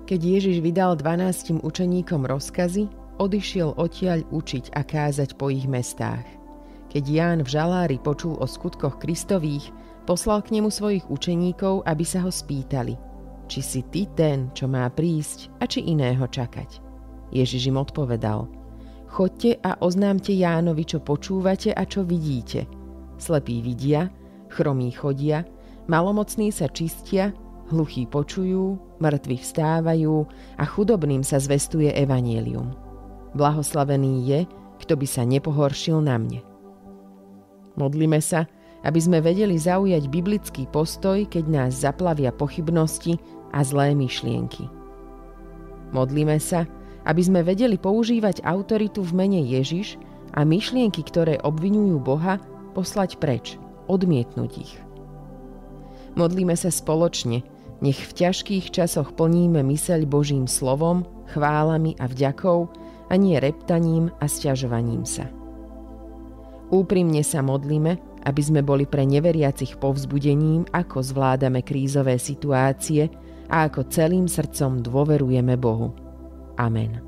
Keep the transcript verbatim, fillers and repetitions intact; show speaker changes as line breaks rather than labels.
Keď Ježiš vydal dvanástim učeníkom rozkazy, odišiel odtiaľ učiť a kázať po ich mestách. Keď Ján v žalári počul o skutkoch Kristových, poslal k nemu svojich učeníkov, aby sa ho spýtali, či si ty ten, čo má prísť, a či iného čakať. Ježiš im odpovedal, choďte a oznámte Jánovi, čo počúvate a čo vidíte. Slepí vidia, chromí chodia, malomocní sa čistia, hluchí počujú, mŕtvi vstávajú a chudobným sa zvestuje evanjelium. Blahoslavený je, kto by sa nepohoršil na mne. Modlime sa, aby sme vedeli zaujať biblický postoj, keď nás zaplavia pochybnosti a zlé myšlienky. Modlíme sa, aby sme vedeli používať autoritu v mene Ježiš a myšlienky, ktoré obviňujú Boha, poslať preč, odmietnúť ich. Modlíme sa spoločne, nech v ťažkých časoch plníme myseľ Božím slovom, chválami a vďakou, a nie reptaním a sťažovaním sa. Úprimne sa modlíme, aby sme boli pre neveriacich povzbudením, ako zvládame krízové situácie a ako celým srdcom dôverujeme Bohu. Amen.